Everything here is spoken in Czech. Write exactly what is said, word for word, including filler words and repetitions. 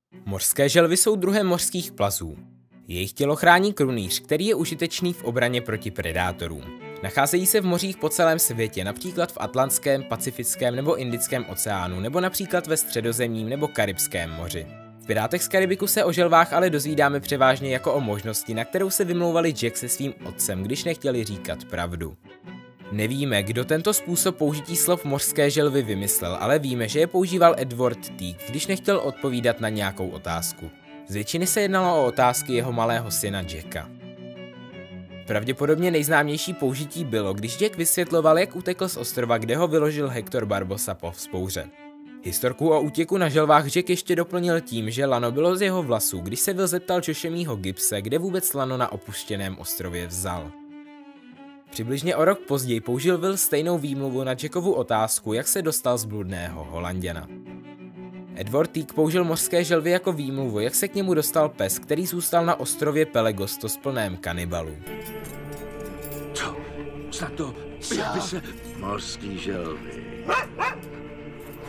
Mořské želvy jsou druhem mořských plazů. Jejich tělo chrání krunýř, který je užitečný v obraně proti predátorům. Nacházejí se v mořích po celém světě, například v Atlantském, Pacifickém nebo Indickém oceánu, nebo například ve Středozemním nebo Karibském moři. V Pirátech z Karibiku se o želvách ale dozvídáme převážně jako o možnosti, na kterou se vymlouvali Jack se svým otcem, když nechtěli říkat pravdu. Nevíme, kdo tento způsob použití slov mořské želvy vymyslel, ale víme, že je používal Edward Teague, když nechtěl odpovídat na nějakou otázku. Z většiny se jednalo o otázky jeho malého syna Jacka. Pravděpodobně nejznámější použití bylo, když Jack vysvětloval, jak utekl z ostrova, kde ho vyložil Hector Barbosa po vzpouře. Historku o útěku na želvách Jack ještě doplnil tím, že lano bylo z jeho vlasů, když se Will zeptal Joshemího Gibbse, kde vůbec lano na opuštěném ostrově vzal. Přibližně o rok později použil Will stejnou výmluvu na Jackovu otázku, jak se dostal z bludného Holanděna. Edward Teague použil mořské želvy jako výmluvu, jak se k němu dostal pes, který zůstal na ostrově Pelegostos plném kanibalů. Co? Snad to... Jak by se... Mořský želvy.